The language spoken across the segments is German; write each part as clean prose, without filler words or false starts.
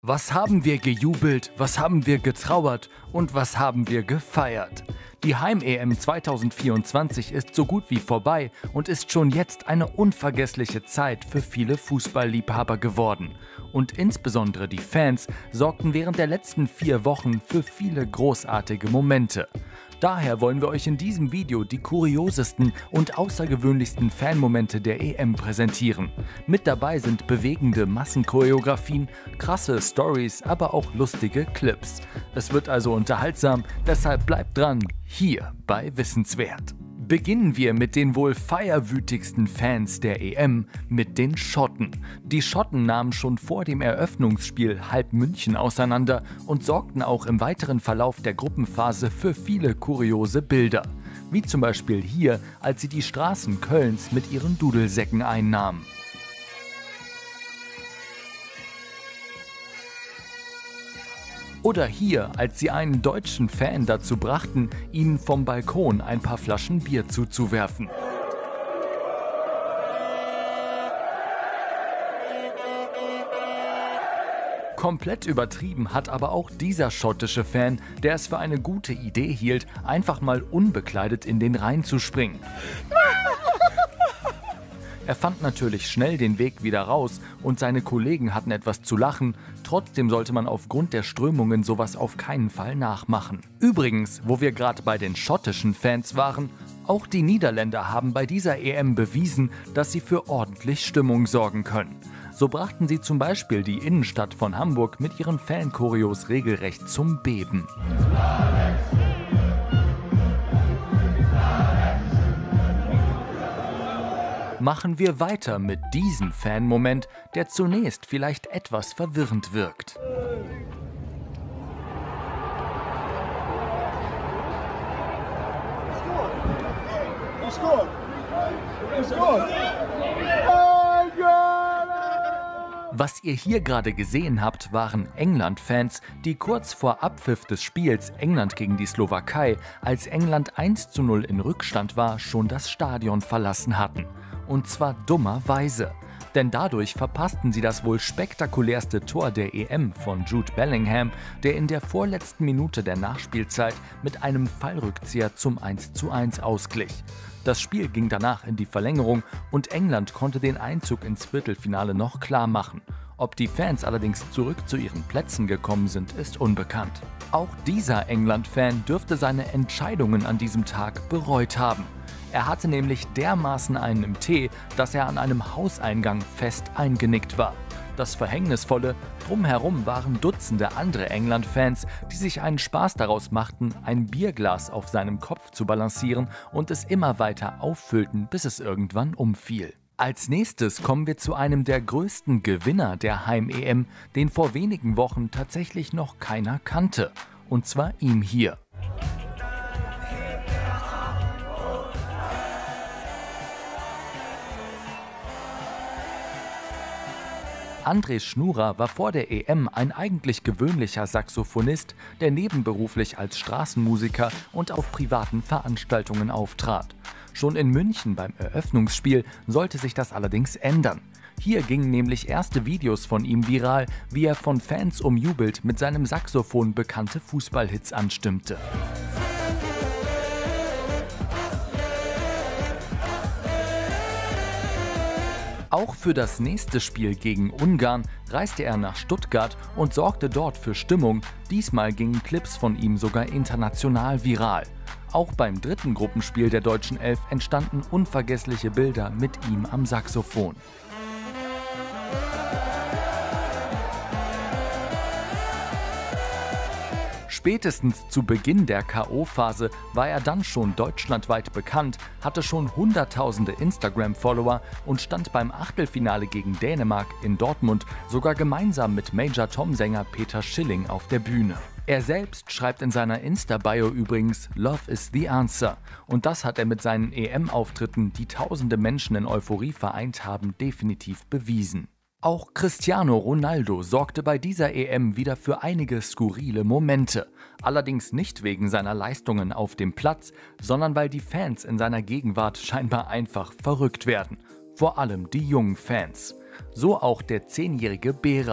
Was haben wir gejubelt, was haben wir getrauert und was haben wir gefeiert? Die Heim-EM 2024 ist so gut wie vorbei und ist schon jetzt eine unvergessliche Zeit für viele Fußballliebhaber geworden. Und insbesondere die Fans sorgten während der letzten 4 Wochen für viele großartige Momente. Daher wollen wir euch in diesem Video die kuriosesten und außergewöhnlichsten Fanmomente der EM präsentieren. Mit dabei sind bewegende Massenchoreografien, krasse Stories, aber auch lustige Clips. Es wird also unterhaltsam, deshalb bleibt dran, hier bei Wissenswert. Beginnen wir mit den wohl feierwütigsten Fans der EM, mit den Schotten. Die Schotten nahmen schon vor dem Eröffnungsspiel halb München auseinander und sorgten auch im weiteren Verlauf der Gruppenphase für viele kuriose Bilder. Wie zum Beispiel hier, als sie die Straßen Kölns mit ihren Dudelsäcken einnahmen. Oder hier, als sie einen deutschen Fan dazu brachten, ihnen vom Balkon ein paar Flaschen Bier zuzuwerfen. Komplett übertrieben hat aber auch dieser schottische Fan, der es für eine gute Idee hielt, einfach mal unbekleidet in den Rhein zu springen. Er fand natürlich schnell den Weg wieder raus und seine Kollegen hatten etwas zu lachen. Trotzdem sollte man aufgrund der Strömungen sowas auf keinen Fall nachmachen. Übrigens, wo wir gerade bei den schottischen Fans waren, auch die Niederländer haben bei dieser EM bewiesen, dass sie für ordentlich Stimmung sorgen können. So brachten sie zum Beispiel die Innenstadt von Hamburg mit ihren Fanchoreos regelrecht zum Beben. Machen wir weiter mit diesem Fan-Moment, der zunächst vielleicht etwas verwirrend wirkt. Was ihr hier gerade gesehen habt, waren England-Fans, die kurz vor Abpfiff des Spiels England gegen die Slowakei, als England 1:0 in Rückstand war, schon das Stadion verlassen hatten. Und zwar dummerweise. Denn dadurch verpassten sie das wohl spektakulärste Tor der EM von Jude Bellingham, der in der vorletzten Minute der Nachspielzeit mit einem Fallrückzieher zum 1:1 ausglich. Das Spiel ging danach in die Verlängerung und England konnte den Einzug ins Viertelfinale noch klar machen. Ob die Fans allerdings zurück zu ihren Plätzen gekommen sind, ist unbekannt. Auch dieser England-Fan dürfte seine Entscheidungen an diesem Tag bereut haben. Er hatte nämlich dermaßen einen im Tee, dass er an einem Hauseingang fest eingenickt war. Das Verhängnisvolle: drumherum waren Dutzende andere England-Fans, die sich einen Spaß daraus machten, ein Bierglas auf seinem Kopf zu balancieren und es immer weiter auffüllten, bis es irgendwann umfiel. Als nächstes kommen wir zu einem der größten Gewinner der Heim-EM, den vor wenigen Wochen tatsächlich noch keiner kannte. Und zwar ihm hier. Andrés Schnura war vor der EM ein eigentlich gewöhnlicher Saxophonist, der nebenberuflich als Straßenmusiker und auf privaten Veranstaltungen auftrat. Schon in München beim Eröffnungsspiel sollte sich das allerdings ändern. Hier gingen nämlich erste Videos von ihm viral, wie er von Fans umjubelt mit seinem Saxophon bekannte Fußballhits anstimmte. Auch für das nächste Spiel gegen Ungarn reiste er nach Stuttgart und sorgte dort für Stimmung. Diesmal gingen Clips von ihm sogar international viral. Auch beim dritten Gruppenspiel der deutschen Elf entstanden unvergessliche Bilder mit ihm am Saxophon. Spätestens zu Beginn der K.O.-Phase war er dann schon deutschlandweit bekannt, hatte schon Hunderttausende Instagram-Follower und stand beim Achtelfinale gegen Dänemark in Dortmund sogar gemeinsam mit Major Tom-Sänger Peter Schilling auf der Bühne. Er selbst schreibt in seiner Insta-Bio übrigens "Love is the answer" und das hat er mit seinen EM-Auftritten, die tausende Menschen in Euphorie vereint haben, definitiv bewiesen. Auch Cristiano Ronaldo sorgte bei dieser EM wieder für einige skurrile Momente. Allerdings nicht wegen seiner Leistungen auf dem Platz, sondern weil die Fans in seiner Gegenwart scheinbar einfach verrückt werden. Vor allem die jungen Fans. So auch der 10-jährige Berat.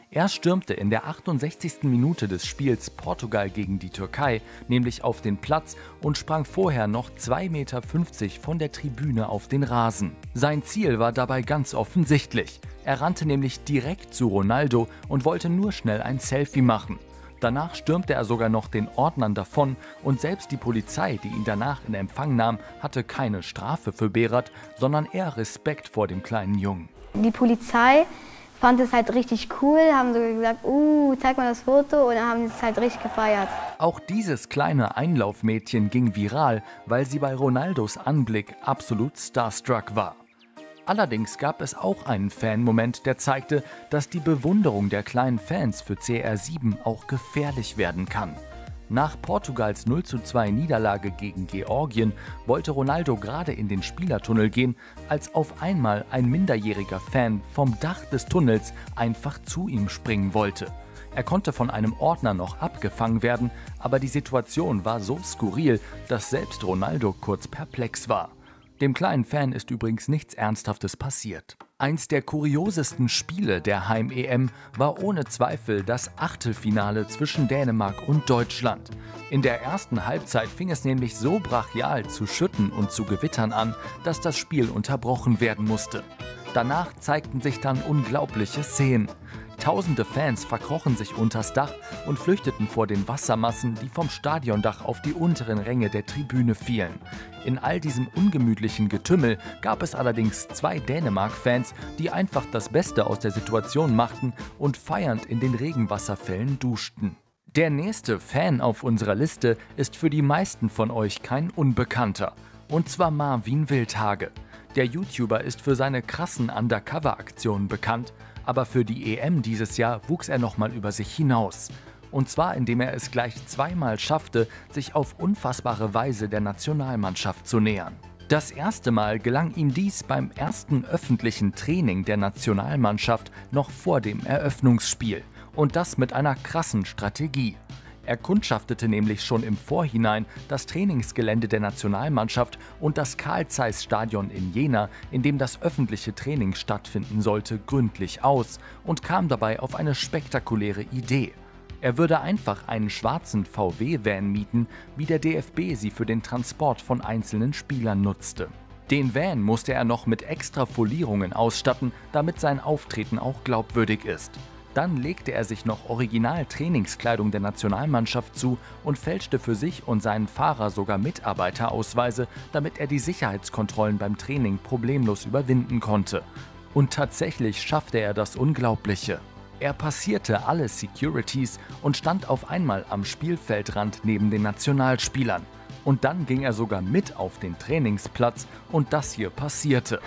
Er stürmte in der 68. Minute des Spiels Portugal gegen die Türkei nämlich auf den Platz und sprang vorher noch 2,50 Meter von der Tribüne auf den Rasen. Sein Ziel war dabei ganz offensichtlich. Er rannte nämlich direkt zu Ronaldo und wollte nur schnell ein Selfie machen. Danach stürmte er sogar noch den Ordnern davon und selbst die Polizei, die ihn danach in Empfang nahm, hatte keine Strafe für Berat, sondern eher Respekt vor dem kleinen Jungen. Die Polizei fand es halt richtig cool, haben so gesagt, zeig mal das Foto, und dann haben sie es halt richtig gefeiert. Auch dieses kleine Einlaufmädchen ging viral, weil sie bei Ronaldos Anblick absolut starstruck war. Allerdings gab es auch einen Fan-Moment, der zeigte, dass die Bewunderung der kleinen Fans für CR7 auch gefährlich werden kann. Nach Portugals 0:2 Niederlage gegen Georgien wollte Ronaldo gerade in den Spielertunnel gehen, als auf einmal ein minderjähriger Fan vom Dach des Tunnels einfach zu ihm springen wollte. Er konnte von einem Ordner noch abgefangen werden, aber die Situation war so skurril, dass selbst Ronaldo kurz perplex war. Dem kleinen Fan ist übrigens nichts Ernsthaftes passiert. Eins der kuriosesten Spiele der Heim-EM war ohne Zweifel das Achtelfinale zwischen Dänemark und Deutschland. In der ersten Halbzeit fing es nämlich so brachial zu schütten und zu gewittern an, dass das Spiel unterbrochen werden musste. Danach zeigten sich dann unglaubliche Szenen. Tausende Fans verkrochen sich unters Dach und flüchteten vor den Wassermassen, die vom Stadiondach auf die unteren Ränge der Tribüne fielen. In all diesem ungemütlichen Getümmel gab es allerdings 2 Dänemark-Fans, die einfach das Beste aus der Situation machten und feiernd in den Regenwasserfällen duschten. Der nächste Fan auf unserer Liste ist für die meisten von euch kein Unbekannter, und zwar Marvin Wildhage. Der YouTuber ist für seine krassen Undercover-Aktionen bekannt, aber für die EM dieses Jahr wuchs er nochmal über sich hinaus. Und zwar indem er es gleich zweimal schaffte, sich auf unfassbare Weise der Nationalmannschaft zu nähern. Das erste Mal gelang ihm dies beim ersten öffentlichen Training der Nationalmannschaft noch vor dem Eröffnungsspiel. Und das mit einer krassen Strategie. Er kundschaftete nämlich schon im Vorhinein das Trainingsgelände der Nationalmannschaft und das Carl Zeiss-Stadion in Jena, in dem das öffentliche Training stattfinden sollte, gründlich aus und kam dabei auf eine spektakuläre Idee. Er würde einfach einen schwarzen VW-Van mieten, wie der DFB sie für den Transport von einzelnen Spielern nutzte. Den Van musste er noch mit extra Folierungen ausstatten, damit sein Auftreten auch glaubwürdig ist. Dann legte er sich noch Original-Trainingskleidung der Nationalmannschaft zu und fälschte für sich und seinen Fahrer sogar Mitarbeiterausweise, damit er die Sicherheitskontrollen beim Training problemlos überwinden konnte. Und tatsächlich schaffte er das Unglaubliche. Er passierte alle Securities und stand auf einmal am Spielfeldrand neben den Nationalspielern. Und dann ging er sogar mit auf den Trainingsplatz und das hier passierte.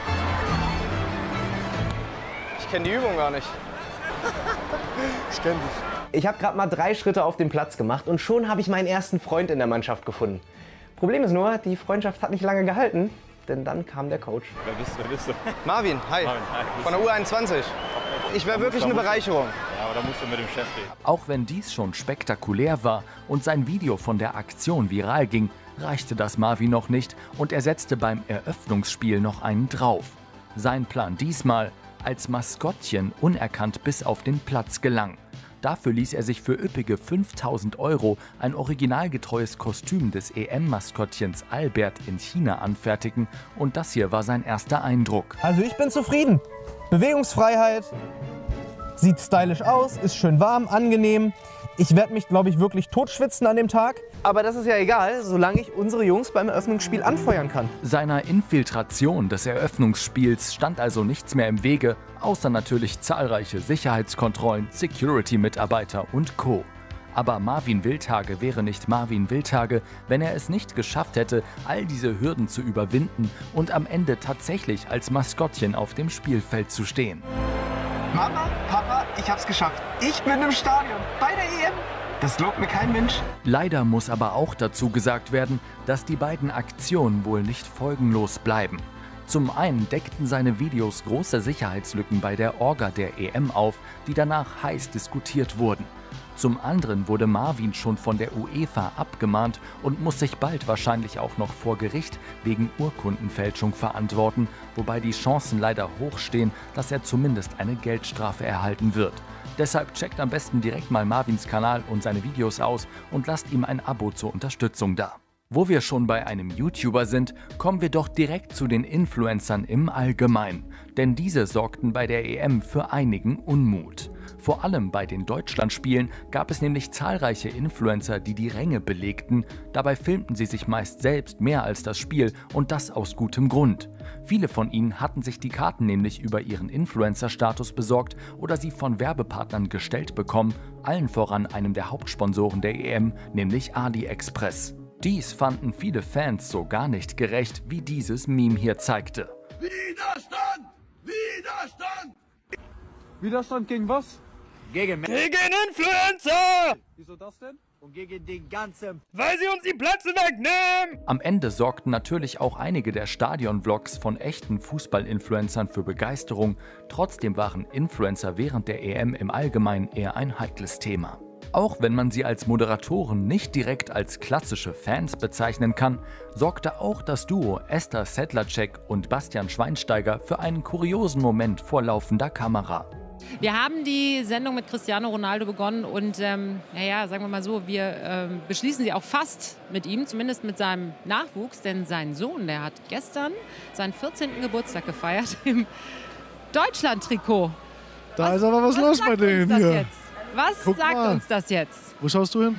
Ich kenne die Übung gar nicht. Ich kenn dich. Ich habe gerade mal 3 Schritte auf den Platz gemacht und schon habe ich meinen ersten Freund in der Mannschaft gefunden. Problem ist nur, die Freundschaft hat nicht lange gehalten, denn dann kam der Coach. Wer bist du? Marvin, hi. Von der U21. Ich wäre wirklich eine Bereicherung. Ja, aber da musst du mit dem Chef reden. Auch wenn dies schon spektakulär war und sein Video von der Aktion viral ging, reichte das Marvin noch nicht und er setzte beim Eröffnungsspiel noch einen drauf. Sein Plan diesmal: als Maskottchen unerkannt bis auf den Platz gelangen. Dafür ließ er sich für üppige 5.000 € ein originalgetreues Kostüm des EM-Maskottchens Albert in China anfertigen und das hier war sein erster Eindruck. Also ich bin zufrieden. Bewegungsfreiheit, sieht stylisch aus, ist schön warm, angenehm. Ich werde mich, glaube ich, wirklich totschwitzen an dem Tag. Aber das ist ja egal, solange ich unsere Jungs beim Eröffnungsspiel anfeuern kann. Seiner Infiltration des Eröffnungsspiels stand also nichts mehr im Wege, außer natürlich zahlreiche Sicherheitskontrollen, Security-Mitarbeiter und Co. Aber Marvin Wildhage wäre nicht Marvin Wildhage, wenn er es nicht geschafft hätte, all diese Hürden zu überwinden und am Ende tatsächlich als Maskottchen auf dem Spielfeld zu stehen. Mama, Papa, ich hab's geschafft. Ich bin im Stadion bei der EM. Das glaubt mir kein Mensch. Leider muss aber auch dazu gesagt werden, dass die beiden Aktionen wohl nicht folgenlos bleiben. Zum einen deckten seine Videos große Sicherheitslücken bei der Orga der EM auf, die danach heiß diskutiert wurden. Zum anderen wurde Marvin schon von der UEFA abgemahnt und muss sich bald wahrscheinlich auch noch vor Gericht wegen Urkundenfälschung verantworten, wobei die Chancen leider hoch stehen, dass er zumindest eine Geldstrafe erhalten wird. Deshalb checkt am besten direkt mal Marvins Kanal und seine Videos aus und lasst ihm ein Abo zur Unterstützung da. Wo wir schon bei einem YouTuber sind, kommen wir doch direkt zu den Influencern im Allgemeinen. Denn diese sorgten bei der EM für einigen Unmut. Vor allem bei den Deutschlandspielen gab es nämlich zahlreiche Influencer, die die Ränge belegten. Dabei filmten sie sich meist selbst mehr als das Spiel und das aus gutem Grund. Viele von ihnen hatten sich die Karten nämlich über ihren Influencer-Status besorgt oder sie von Werbepartnern gestellt bekommen, allen voran einem der Hauptsponsoren der EM, nämlich AliExpress. Dies fanden viele Fans so gar nicht gerecht, wie dieses Meme hier zeigte. Widerstand! Widerstand! Widerstand gegen was? Gegen Influencer! Wieso das denn? Und gegen den ganzen... Weil sie uns die Plätze wegnehmen! Am Ende sorgten natürlich auch einige der Stadion-Vlogs von echten Fußball-Influencern für Begeisterung. Trotzdem waren Influencer während der EM im Allgemeinen eher ein heikles Thema. Auch wenn man sie als Moderatoren nicht direkt als klassische Fans bezeichnen kann, sorgte auch das Duo Esther Sedlacek und Bastian Schweinsteiger für einen kuriosen Moment vor laufender Kamera. Wir haben die Sendung mit Cristiano Ronaldo begonnen und naja, sagen wir mal so, wir beschließen sie auch fast mit ihm, zumindest mit seinem Nachwuchs, denn sein Sohn, der hat gestern seinen 14. Geburtstag gefeiert im Deutschland-Trikot. Da ist aber was los bei denen hier. Jetzt? Was Guck sagt mal. uns das jetzt? Wo schaust du hin?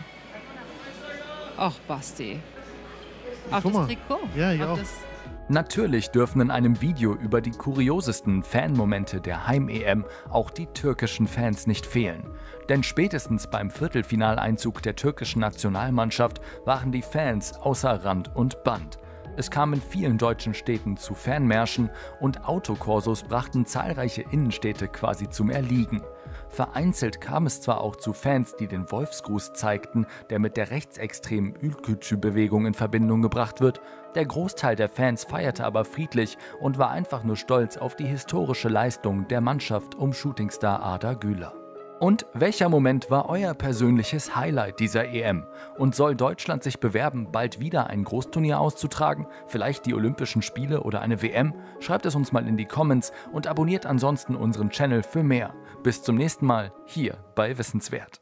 Ach, Basti. Auf Guck das mal. Trikot? Ja, ich Auf auch. das- Natürlich dürfen in einem Video über die kuriosesten Fanmomente der Heim-EM auch die türkischen Fans nicht fehlen. Denn spätestens beim Viertelfinaleinzug der türkischen Nationalmannschaft waren die Fans außer Rand und Band. Es kam in vielen deutschen Städten zu Fanmärschen und Autokorsos brachten zahlreiche Innenstädte quasi zum Erliegen. Vereinzelt kam es zwar auch zu Fans, die den Wolfsgruß zeigten, der mit der rechtsextremen Ülkücü-Bewegung in Verbindung gebracht wird. Der Großteil der Fans feierte aber friedlich und war einfach nur stolz auf die historische Leistung der Mannschaft um Shootingstar Arda Güler. Und welcher Moment war euer persönliches Highlight dieser EM? Und soll Deutschland sich bewerben, bald wieder ein Großturnier auszutragen? Vielleicht die Olympischen Spiele oder eine WM? Schreibt es uns mal in die Comments und abonniert ansonsten unseren Channel für mehr. Bis zum nächsten Mal hier bei Wissenswert.